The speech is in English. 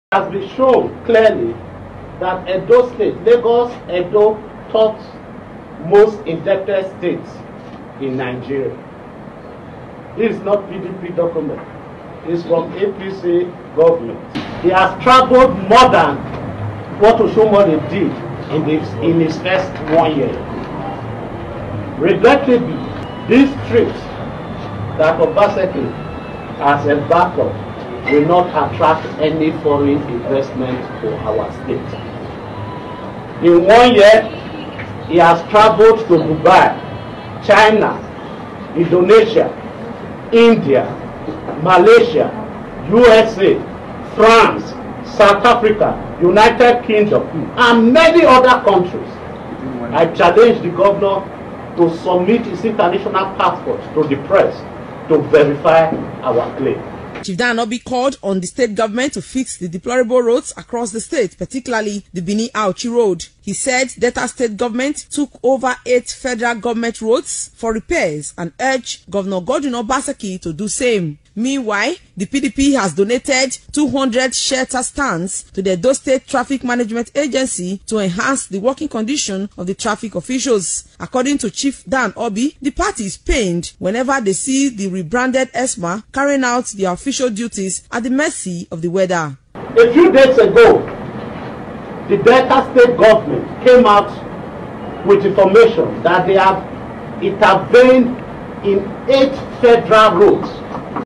has been shown clearly that Edo State, Lagos, Edo, top most indebted states in Nigeria. This is not PDP document. It's from APC government. He has traveled more than what Oshomole did in his first 1 year. Regrettably, these trips that Obaseki has embarked on will not attract any foreign investment to our state. In 1 year, he has traveled to Dubai, China, Indonesia, India, Malaysia, USA, France, South Africa, United Kingdom, and many other countries. I challenge the governor to submit his international passport to the press to verify our claim. Chief Dan Orbih called on the state government to fix the deplorable roads across the state, particularly the Benin-Auchi Road. He said Delta State government took over 8 federal government roads for repairs and urged Governor Obaseki to do same. Meanwhile, the PDP has donated 200 shelter stands to the Edo State Traffic Management Agency to enhance the working condition of the traffic officials. According to Chief Dan Orbih, the party is pained whenever they see the rebranded ESMA carrying out their official duties at the mercy of the weather. A few days ago, the Delta State government came out with information that they have intervened in 8 federal roads